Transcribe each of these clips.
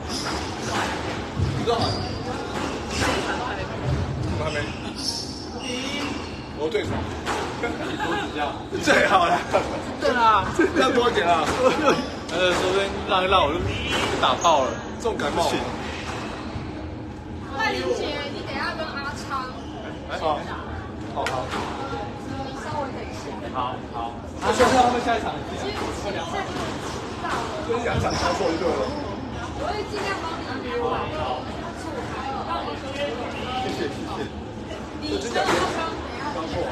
你知道吗？我们还没。我对床。多指教。最好了。对啦，这样多点啊。说不定让一让我就打爆了，这种感冒。 赖玲姐，你等一下跟阿昌。 好。好。 你稍微等一下。 好。那现在他们下一场。 其实现在就知道了。 就是2场操作就对了。 我会尽量帮你约完，让你说。 谢谢。 你跟阿昌等一下。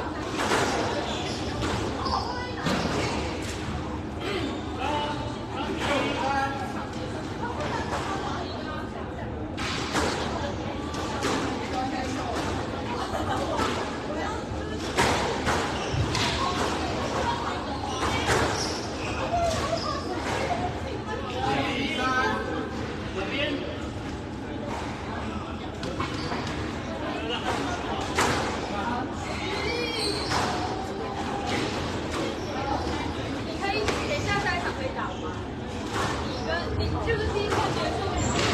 就是第一场结束。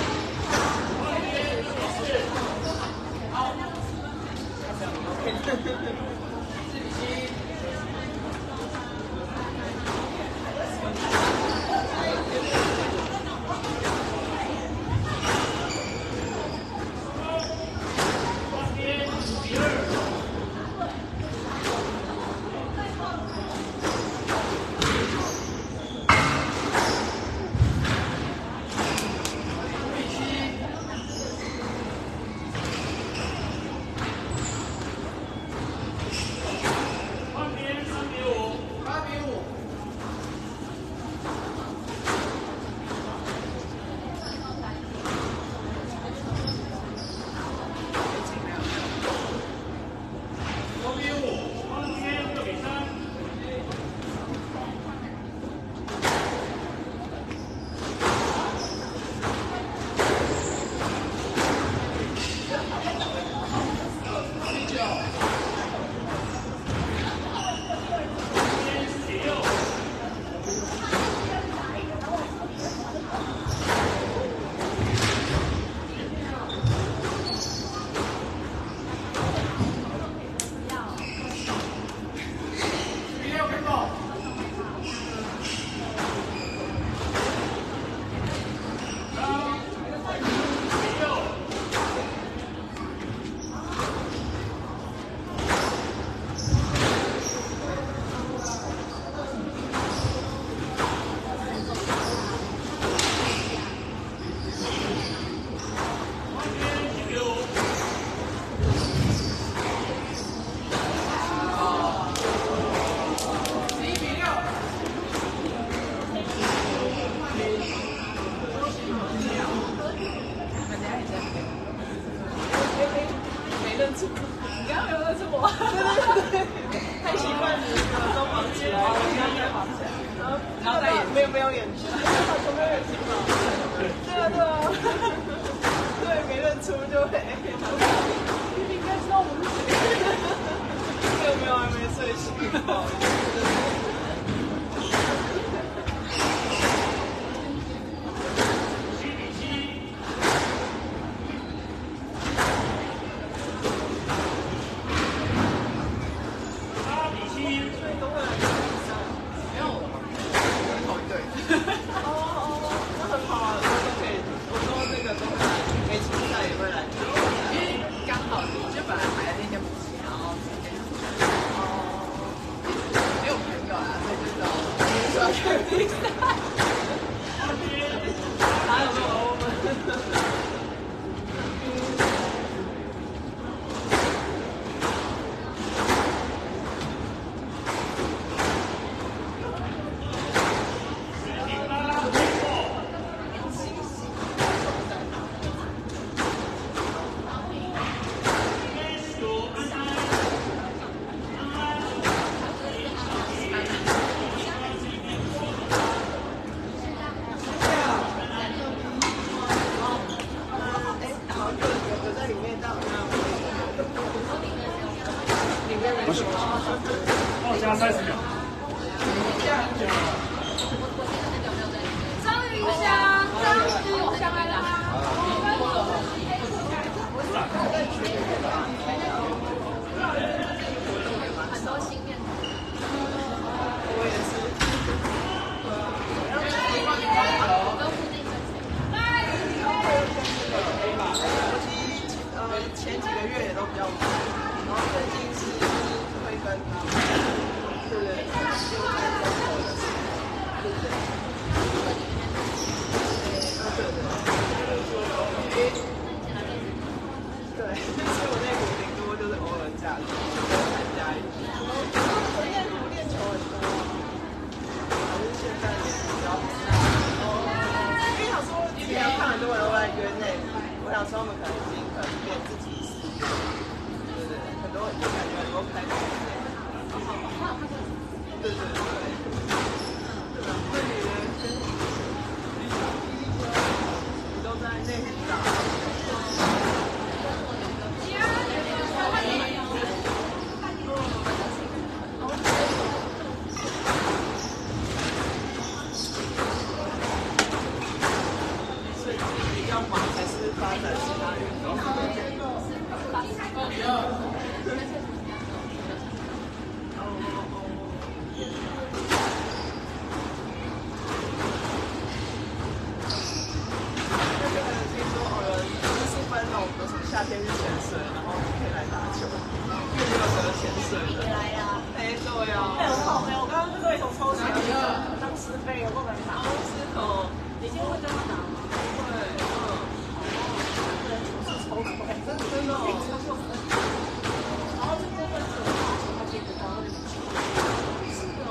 你刚刚有认出我？对，太习惯你了，都绑起来，我现在绑起来，然后没有眼睛，都没有眼睛嘛？对啊，对，没认出就会，你应该知道我是谁。没有，还没睡醒，不好意思。 不是，帮我加30秒。 张云翔，张云翔来了吗？ 月也都比较忙，然后最近是会跟他们，对对，就在中国的时候，对对，对，所以我那股顶多就是偶尔假日参加一下。我练球很多，可是现在也比较少。因为想说，因为看很多人都在约内，我想说他们可能已经练自己是，对对，很多就感觉很多开始对对对。那你呢？你都在内湖打？所以比较忙还是发展其他运动？夏天去潜水，然后可以来打球，因为没有学潜水的。来呀！哎，对呀。哎，很好，我刚刚就对手超强的，当时被我们打。哦，你今天会跟他打吗？会，超快，真的。然后这部分是我打球，他接不到那个球。是哦。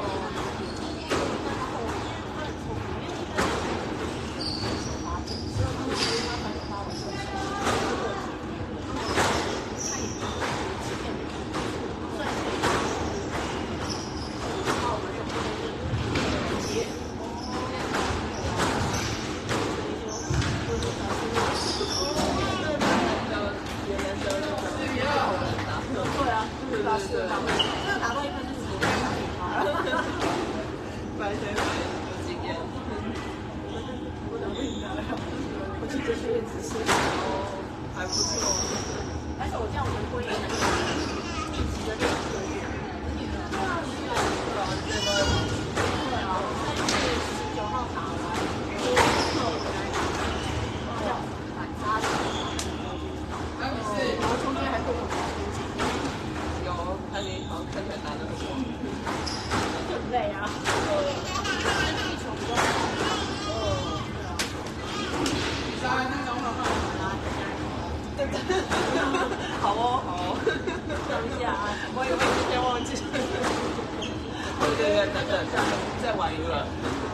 好哦，好哦，等一下啊，我以为今天忘记了。对，再玩一个。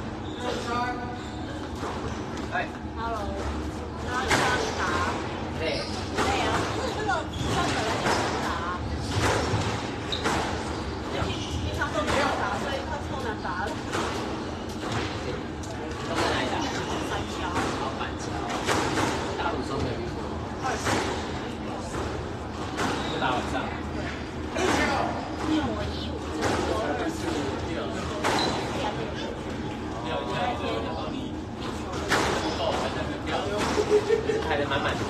哎 ，Hello， 然后让你打。对。对啊，这个上本来就能打。平常都没有打，所以他超难打的。都在哪里打？三桥。好，板桥。大陆都没有遇过。20。大晚上。因为我15，我24。开得满满的。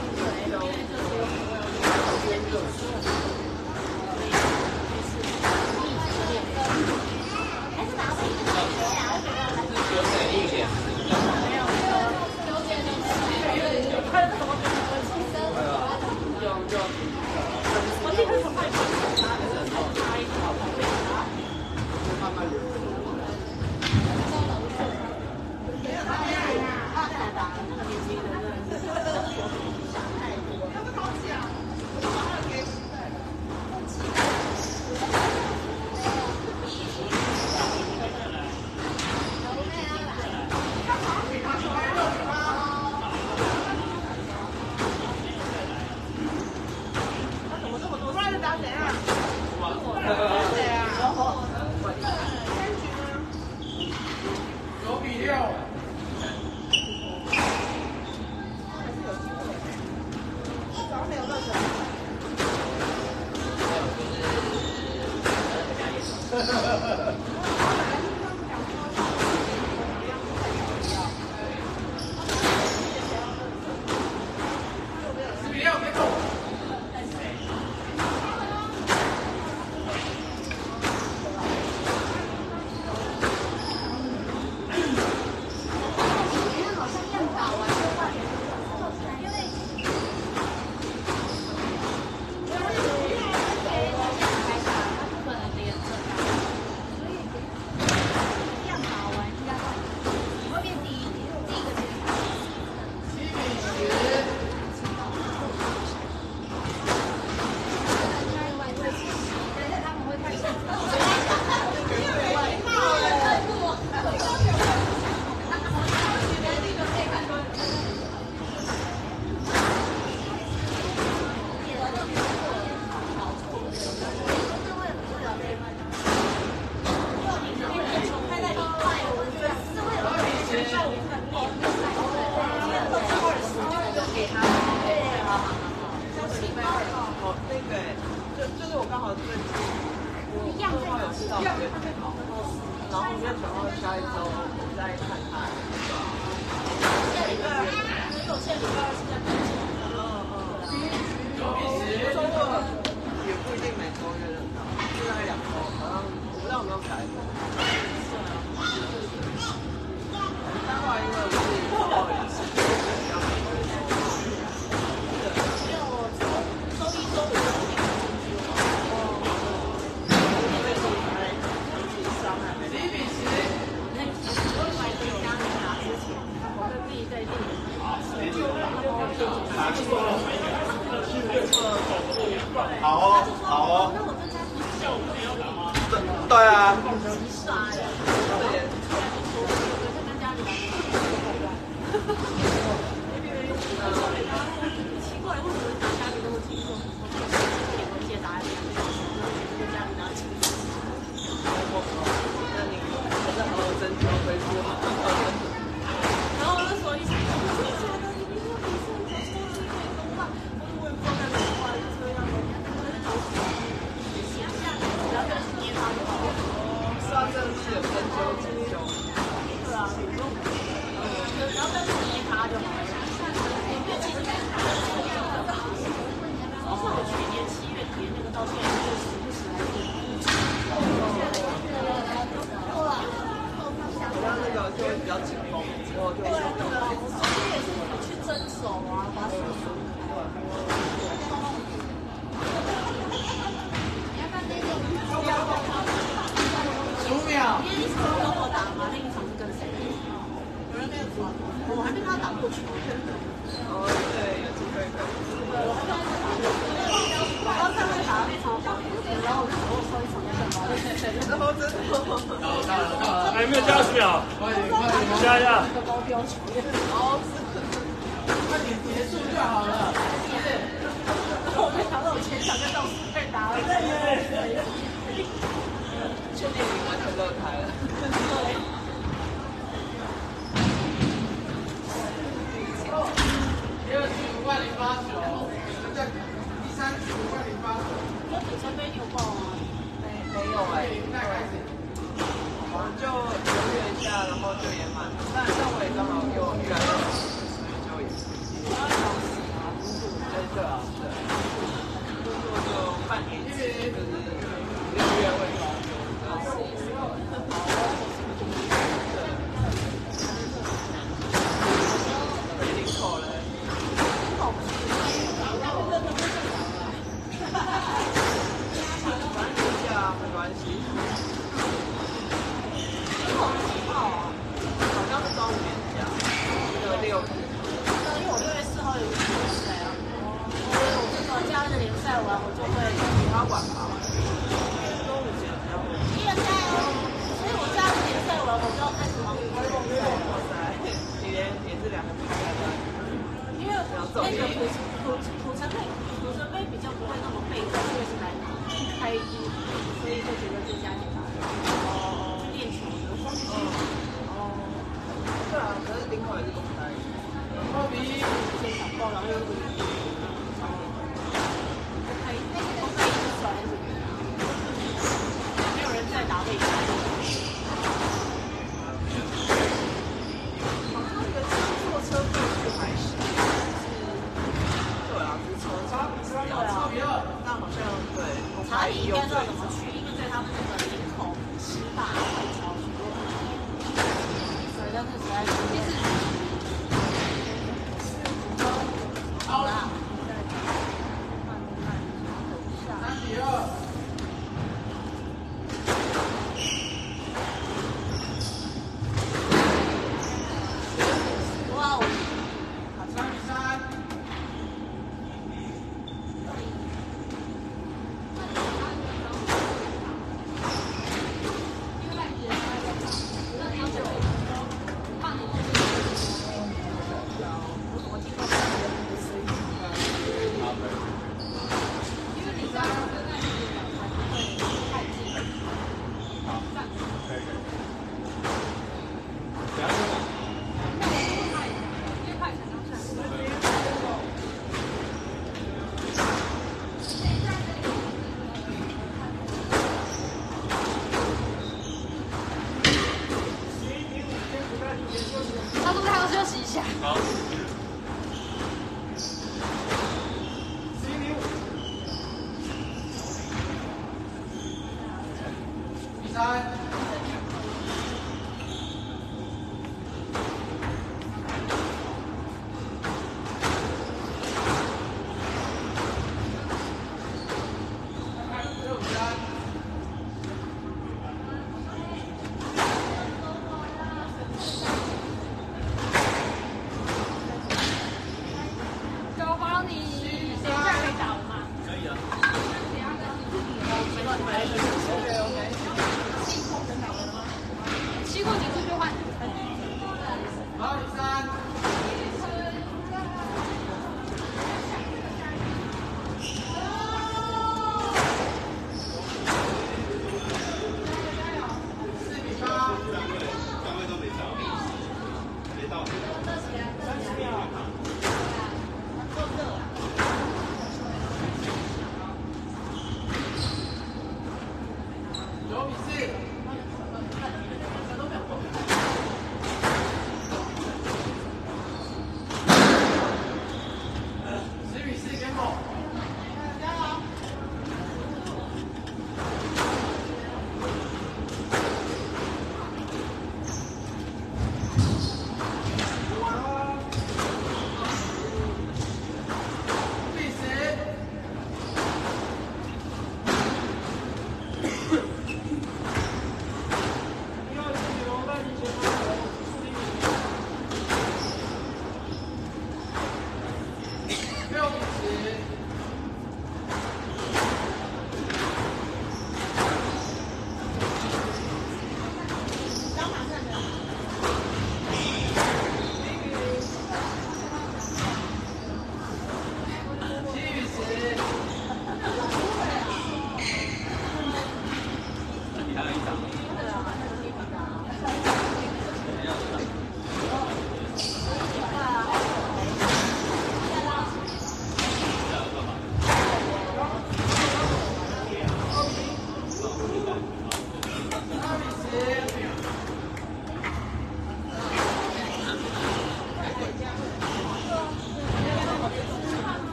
照片，然后我们想到下一周我们再看看。下礼拜，因为我下礼拜是在北京。周二也不一定每周约得到，就大概2周，好像我不知道有没有改过。但后来因为我自己做到一次，比较没有。周一、周五。 好哦，好哦。对啊。奇怪，为什么大家都会听说解答一样？跟家里拿钱。那你还是好好珍惜恢复。然后那时候一直真的是有针灸针灸，对啊，然后但是捏它就好了。因为其实从我去年7月底那个到现在就时不时来做。然后那个就会比较紧绷，之后就会也是去蒸手啊，把手手。因为一场跟我打嘛，另一场是跟谁？有人没有传，我还没跟他打过球。哦，对，有机会可以。我刚才打那场好，然后我收一场在干嘛？然后真的。 还没有加10秒，加一下。 高标球，好，快点结束就好了。我没想到我前场跟到处被打了。确定你完全乐开了。第2局5.08球，第3局5.08球。那里程碑你有报吗？没有哎。我们就犹豫一下，然后就也满。但我也刚好又预约了，所以就也是。2小时啊，对啊，对。就半年前，就是6月会发。 买了一个。